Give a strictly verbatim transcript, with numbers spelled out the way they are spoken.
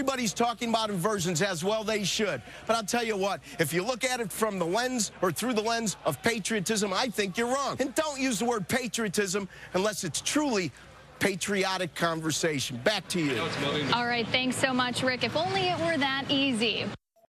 everybody's talking about inversions as well. They should. But I'll tell you what, if you look at it from the lens or through the lens of patriotism, I think you're wrong. And don't use the word patriotism unless it's truly patriotic conversation. Back to you. All right, thanks so much, Rick. If only it were that easy.